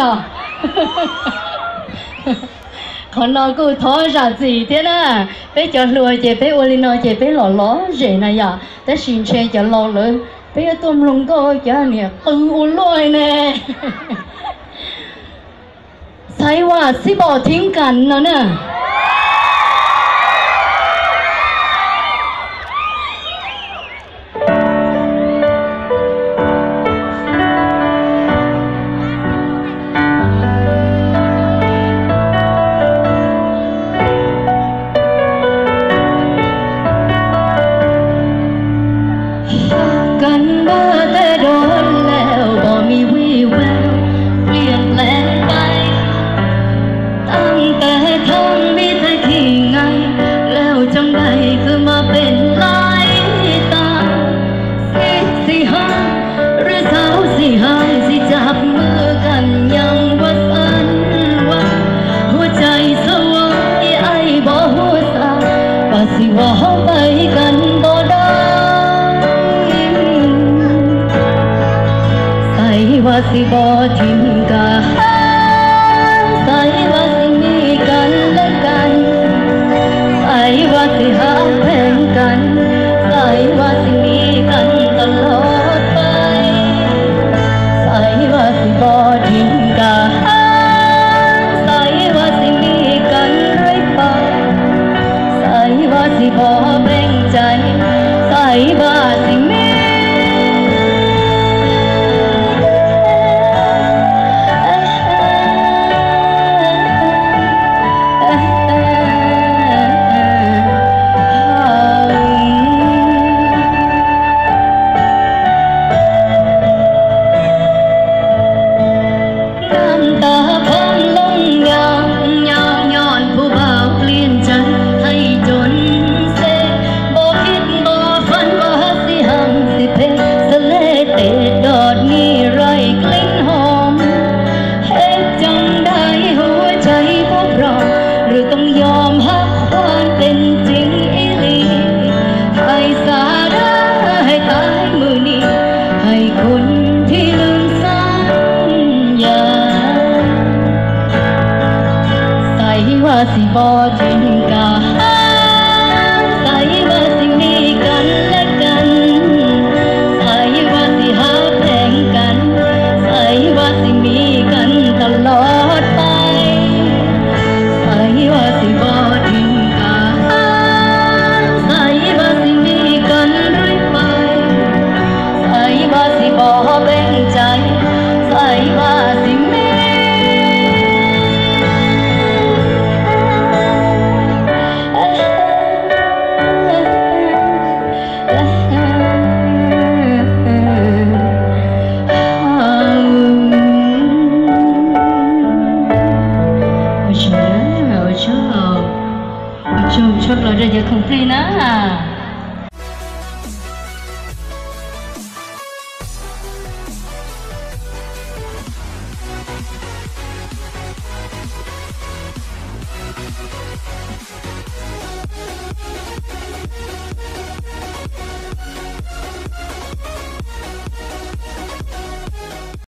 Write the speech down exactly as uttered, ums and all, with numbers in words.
à còn nó cứ thó ra gì thế nè bé cho lùa chị bé ô nó chị bé lò ló gì này à té xin xe cho lò lỡ bé tôm lông coi cho nè tư u lôi nè saiว่าสิบ่ทิ้งกันเนาะน่ะกันมาแต่โดนแล้วบ่มีวี่แววเปลี่ยนแปลงไปตั้งแต่ทำมีแต่ที่ไงแล้วจังใดคือมาเป็นลายตาสิสิหาหรือสาวสิหายสิจับมือกันยังว่าสันว่าหัวใจสวายไอ้บ่หัวสาว่าสิว่าไปกันบ่ได้ว่าสิบ่ทิ้งกันใส่ว่าสิมีกันและกันใส่ว่าสิหาแพงกันใส่ว่าสิมีกันตลอดไปใส่ว่าสิบ่ทิ้งกันใส่ว่าสิมีกันเรื่อยไปใส่ว่าสิบ่แบ่งใจใส่ว่าสิมีสิบ่ทิ้งกันใส่ว่าสิมีกันและกันใส่ว่าสิหาแพงกันใส่ว่าสิมีกันตลอดไปใส่ว่าสิบ่ทิ้งกันใส่ว่าสิมีกันเรื่อยไปใส่ว่าสิบ่แบ่งใจใส่ว่าสิมีchốt rồi giờ không phi nữa à